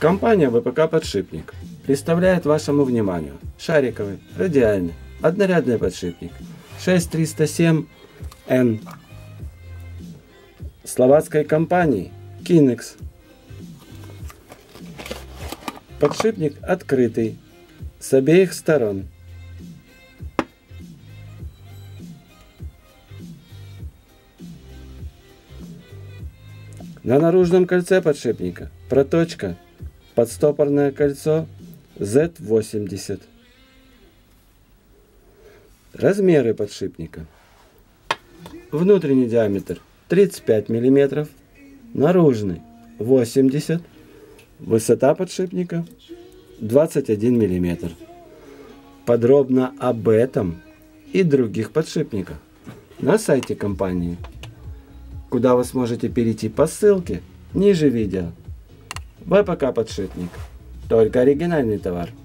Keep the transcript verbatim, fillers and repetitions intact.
Компания вэ пэ ка «Подшипник» представляет вашему вниманию шариковый, радиальный, однорядный подшипник шесть триста семь эн словацкой компании Kinex. Подшипник открытый с обеих сторон. На наружном кольце подшипника проточка подстопорное кольцо зет восемьдесят. Размеры подшипника. Внутренний диаметр тридцать пять миллиметров, наружный восемьдесят, высота подшипника двадцать один миллиметр. Подробно об этом и других подшипниках на сайте компании, куда вы сможете перейти по ссылке ниже видео. вэ пэ ка «Подшипник». Только оригинальный товар.